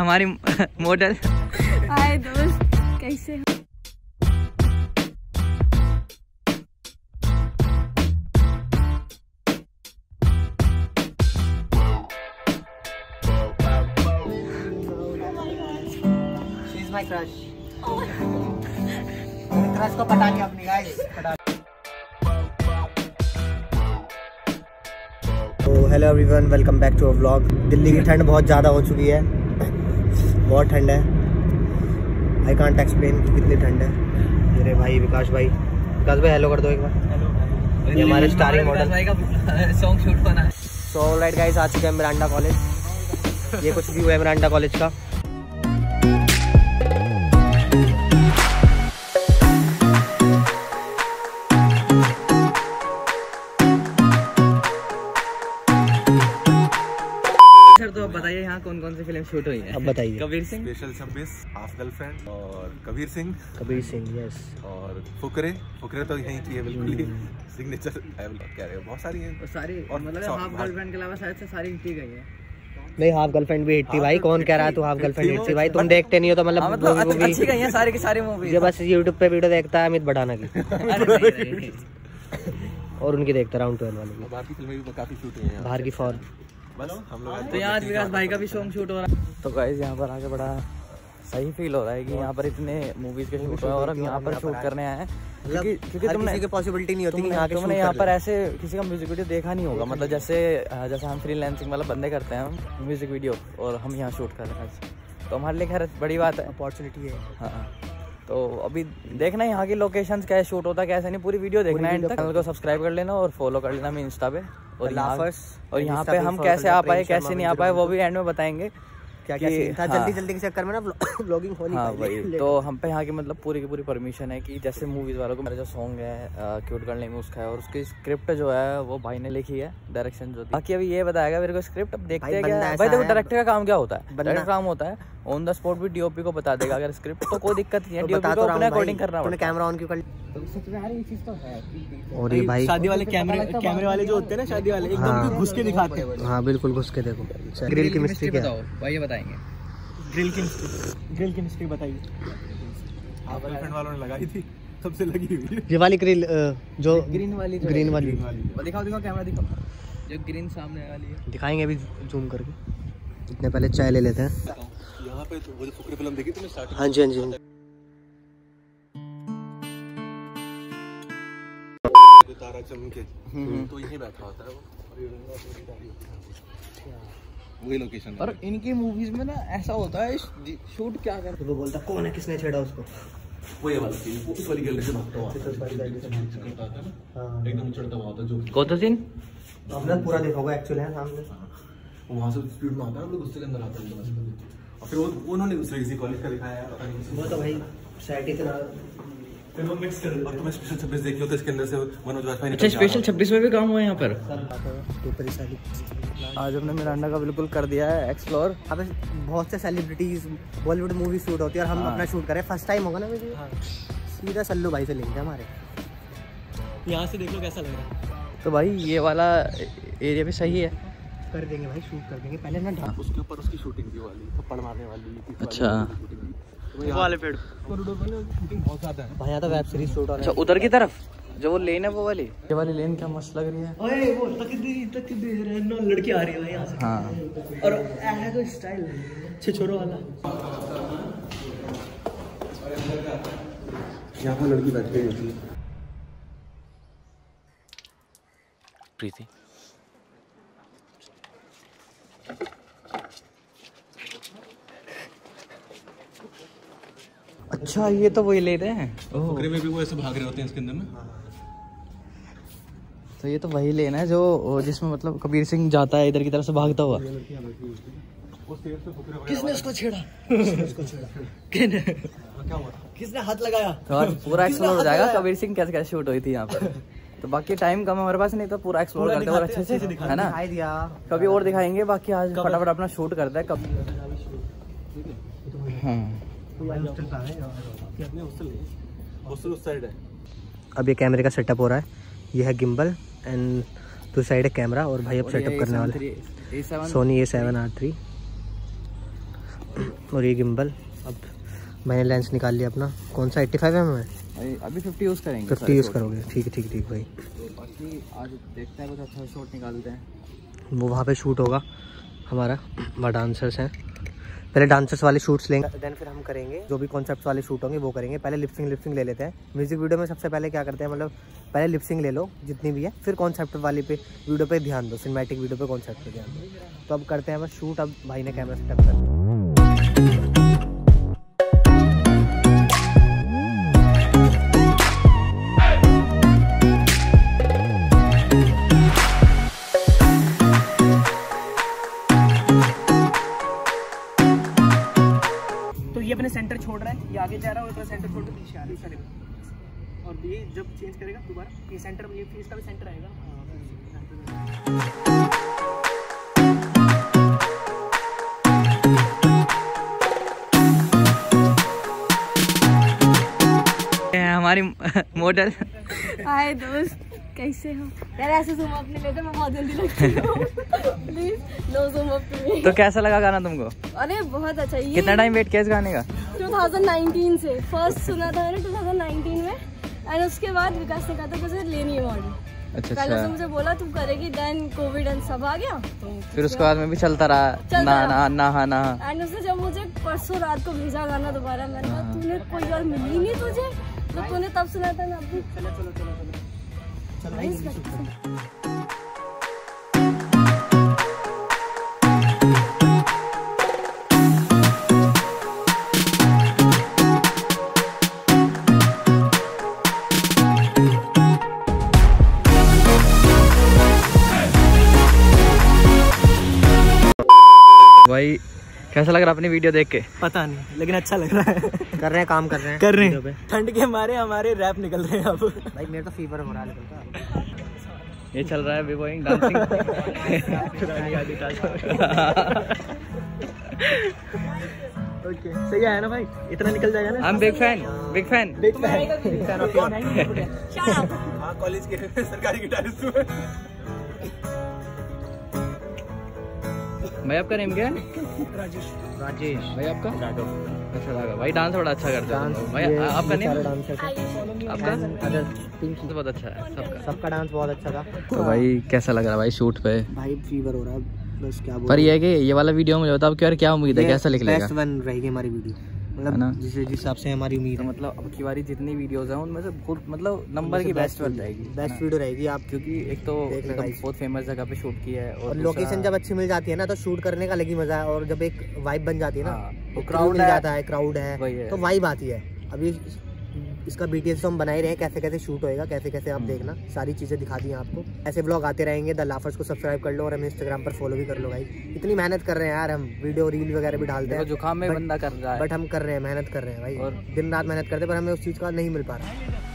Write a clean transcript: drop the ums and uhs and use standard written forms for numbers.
हमारी मॉडल। हाय दोस्त, कैसे हो? She's my crush. क्रश को पटा के अपनी गाइस पटा। तो hello everyone, welcome back to a vlog. Delhi की ठंड बहुत ज़्यादा हो चुकी है, बहुत ठंड है। आई कांट एक्सप्लेन कि कितनी ठंड है। मेरे भाई विकास भाई हेलो कर दो एक बार। हेलो। ये हमारे स्टारिंग मॉडल भाई का सॉन्ग शूट होना है। सो ऑलराइट गाइस, आ चुके हैं मिरांडा कॉलेज। ये कुछ व्यू है मिरांडा कॉलेज का। तो अब बताइए यहाँ कौन कौन सी फिल्म शूट हुई है? अब बताइए। Kabir Singh, special 26, half girlfriend और कबीर सिंह यस। और फुकरे तो यहीं की है बिल्कुल ही सिग्नेचर कह रहे हो। बहुत सारी हैं, सारी मतलब हाफ गर्लफ्रेंड के अलावा शायद से सारी हिट ही गई है। नहीं, हाफ गर्लफ्रेंड भी हिट थी भाई। कौन कह रहा है तू हाफ गर्लफ्रेंड हिट थी? भाई तुम देखते नहीं हो तो मतलब अच्छी गई है सारी की सारी मूवी। ये बस यूट्यूब पे वीडियो देखता है अमित भटाना की और उनकी देखता राउंड 12 वाली की। बाकी फिल्में भी काफी शूट हुई हैं बाहर की फॉर। बस हम लोग तो यहाँ विकास भाई का भी सॉन्ग शूट हो रहा है। तो गाइस यहाँ पर आके बड़ा सही फील हो रहा है कि यहाँ पर इतने मूवीज के शूट हुआ और हम यहाँ पर शूट करने आए हैं, क्योंकि तुमने की पॉसिबिलिटी नहीं होती कि तुमने यहाँ पर ऐसे किसी का म्यूजिक वीडियो देखा नहीं होगा। मतलब जैसे हम फ्रीलांसिंग मतलब बंदे करते हैं हम म्यूजिक वीडियो, और हम यहाँ शूट कर रहे हैं, तो हमारे लिए खैर बड़ी बात है, अपॉर्चुनिटी है। हाँ, तो अभी देखना है यहाँ की लोकेशंस कैसे शूट होता है कैसे नहीं, पूरी वीडियो देखना है। चैनल को सब्सक्राइब कर लेना और फॉलो कर लेना मैं इंस्टा पे। और यहाँ पे हम कैसे आ पाए कैसे नहीं आ पाए वो भी एंड में बताएंगे क्या था। जल्दी के चक्कर में ना व्लॉगिंग हो नहीं पाई। वही तो हम पे यहाँ की मतलब पूरी की पूरी परमिशन है कि जैसे मूवीज वालों को मेरा जो सॉन्ग है क्यूट गर्ल नेम उसका है, और उसकी स्क्रिप्ट जो है वो भाई ने लिखी है, डायरेक्शन जो बाकी अभी ये बताएगा मेरे को स्क्रिप्ट। अब देखते हैं क्या भाई। देखो डायरेक्टर का काम क्या होता है, डायरेक्टर काम होता है ऑन द स्पॉट भी डीओपी को बता देगा अगर स्क्रिप्ट, तो कोई दिक्कत नहीं है। डीओपी को अपने अकॉर्डिंग करना पड़ता है। कैमरा ऑन क्यों कर? और ये भाई शादी वाले कैमरे वाले जो होते हैं ना, शादी वाले एकदम घुस के दिखाते हैं। हाँ बिल्कुल घुस के देखो। ग्रिल की मिस्ट्री बताओ भाई, ये बताएंगे। ग्रिल की मिस्ट्री बताइए। हाफ गर्लफ्रेंड वालों ने लगाई थी, सबसे लगी हुई है ये वाली ग्रिल जो ग्रीन वाली दिखाओ कैमरा दिखाओ, जो ग्रीन सामने वाली है। दिखाएंगे अभी जूम करके। इतने पहले चाय ले लेते हैं यहाँ पे। तो वो जो फुकरे फिल्म देखी तुमने स्टार्टिंग? हाँ जी तारा चमके तो यहीं बैठा होता है वो, वही लोकेशन। और इनकी मूवीज में ना ऐसा होता है शूट क्या करते, वो बोलता कौन है, किसने छेड़ा उसको। वही वाला सीन, वो इस वाली गैलरी से भागता हुआ एकदम चढ़ता हुआ होता है जो कौन सा सीन आपने पूरा देखा होगा एक्चुअली है सामने। वहाँ से स्पीड में आता है, हम लोग उससे के अंदर आते हैं। और फिर वो उन्होंने दूसरे किसी कॉलेज का दिखाया है, वो तो भाई सेट इतना। फिर वो मिक्स कर। और तुम्हें स्पेशल 26 देखी हो तो इसके अंदर से मनोज वाजपेयी। अच्छा, स्पेशल 26 में भी काम हुआ है यहाँ पर। आज हमने मिरांडा का बिल्कुल कर दिया है एक्सप्लोर। अब बहुत से सेलिब्रिटीज बॉलीवुड मूवी शूट होती है और हम अपना शूट करें। फर्स्ट टाइम होगा ना मुझे। सीधा सल्लू भाई से लेंगे हमारे। यहाँ से देख लो कैसा लग रहा है। तो भाई ये वाला एरिया भी सही है, कर देंगे भाई, शूट कर देंगे। पहले ना उसके ऊपर उसकी शूटिंग थी वाली, थप्पड़ मारने वाली। अच्छा, वाले पेड़ शूटिंग बहुत ज्यादा है भाई। यहाँ तो वेब सीरीज शूट हो रहा है। अच्छा उधर की तरफ जो वो लेन है वो वाली, ये वाली लेन क्या मस्त लग रही है। ओए वो तकदीर ना लड़की आ रही है यहाँ से। हाँ, और है तो स्टाइल छिछोरो वाला। यहाँ पर लड़की बैठ गई होती है प्रीति। अच्छा ये तो वही ले रहे हैं। फुकरे में भी वो ऐसे भाग रहे होते हैं इसके अंदर ना। तो ये तो वही लेना है जो जिसमें मतलब कबीर सिंह जाता है इधर की तरफ से भागता हुआ। किसने उसको छेड़ा? किसने हाथ लगाया? तो आज पूरा एक्सप्लोर हो जाएगा कबीर सिंह कैसे कैसे शूट हुई थी यहाँ पर। तो बाकी टाइम कम है हमारे पास, नहीं तो पूरा एक्सप्लोर करते हैं और अच्छे से, है ना। कभी और दिखाएंगे, बाकी आज फटाफट अपना शूट करते हैं। कब अब ये कैमरे का सेटअप हो रहा है। ये है गिम्बल एंड टू साइड है कैमरा। और भाई अब सेटअप करने वाले सोनी A7R3। और ये गिम्बल। अब मैंने लेंस निकाल लिया अपना, कौन सा 85mm है? अभी 50 यूज़ करेंगे। 50 यूज़ करोगे, ठीक है ठीक भाई। बाकी आज देखते हैं कुछ अच्छा शॉट निकालते हैं। वो वहाँ पे शूट होगा हमारा, वहाँ डांसर्स हैं। पहले डांसर्स वाले शूट्स लेंगे, देन फिर हम करेंगे जो भी कॉन्सेप्ट वाले शूट होंगे वो करेंगे। पहले लिपसिंग ले लेते हैं। म्यूजिक वीडियो में सबसे पहले क्या करते हैं, मतलब पहले लिपसिंग ले लो जितनी भी है, फिर कॉन्सेप्ट वाली पे वीडियो पे ध्यान दो, सिनेमैटिक वीडियो पे कॉन्सेप्ट पे ध्यान दो। तो अब करते हैं बस शूट। अब भाई ने कैमरा सेटअप कर अपने सेंटर छोड़ रहा है, ये आगे जा रहा है और अपना सेंटर छोड़ के पीछे आ रहा है। और ये जब चेंज करेगा दोबारा ये सेंटर, ये फेस का भी सेंटर आएगा। हमारी मॉडल। हाय दोस्त, कैसे हो यार? ऐसे जूम अप नहीं लेते, मैं बहुत जल्दी लगती हूँ। Please no zoom up please. तो कैसा लगा गाना तुमको? अरे बहुत अच्छा। ये कितना टाइम वेट किया इस गाने का? 2019 से फर्स्ट सुना था मैंने 2019 में, एंड उसके बाद विकास ने कहा था मुझे लेनी है मॉडल। अच्छा पहले तो मुझे बोला तुम करेगी, देन कोविड एंड सब आ गया, तो फिर उसके बाद में भी चलता रहा ना। एंड उसने जब मुझे परसों रात को भेजा गाना दोबारा, मैंने कहा तूने कोई और मिली नहीं तुझे, तो तूने तब सुना था ना। अभी चलो भाई कैसा लग रहा अपनी वीडियो देख के? पता नहीं, लेकिन अच्छा लग रहा है। कर रहे हैं, काम कर रहे हैं ठंड के मारे हमारे रैप निकल रहे हैं अब। भाई मेरा तो फीवर हो रहा है लेकिन। ये चल रहा है अभी गोइंग डांसिंग। ओके, सही आया ना भाई? इतना निकल जाएगा ना। I'm big fan। हाँ, कॉलेज के सरकारी गिटारिस्ट हूँ। भाई आपका नेम क्या है? राजेश। भाई आपका? अच्छा लगा भाई, डांस बड़ा अच्छा करते हैं भाई। आपका नेम? आपका? बहुत अच्छा है सबका डांस बहुत अच्छा था। तो भाई कैसा लग रहा भाई शूट पे? भाई फीवर हो रहा है बस, क्या बोल। पर ये है कि ये वाला वीडियो मुझे बताओ कि यार क्या उम्मीद है, कैसा निकलेगा? बेस्ट वन रहेगी हमारी वीडियो, मतलब जिस हिसाब से हमारी उम्मीद है। मतलब अब की बारी जितनी वीडियोस हैं उनमें से मतलब नंबर की बेस्ट बन जाएगी, बेस्ट वीडियो रहेगी आप, क्योंकि एक तो बहुत फेमस जगह पे शूट किया है और लोकेशन जब अच्छी मिल जाती है ना तो शूट करने का अलग ही मजा है। और जब एक वाइब बन जाती है ना, तो क्राउड मिल जाता है, क्राउड है तो वाइब आती है। अभी इसका BTS तो हम बना ही रहे हैं, कैसे कैसे शूट होएगा, कैसे कैसे आप देखना, सारी चीज़ें दिखा दी हैं आपको। ऐसे ब्लॉग आते रहेंगे। द लाफर्स को सब्सक्राइब कर लो और हमें इंस्टाग्राम पर फॉलो भी कर लो भाई। इतनी मेहनत कर रहे हैं यार, हम वीडियो रील वगैरह भी डालते हैं, जुकाम में बंदा कर रहा है, बट हम कर रहे हैं, मेहनत कर रहे हैं भाई, और दिन रात मेहनत करते हैं, पर हमें उस चीज़ का नहीं मिल पा रहा।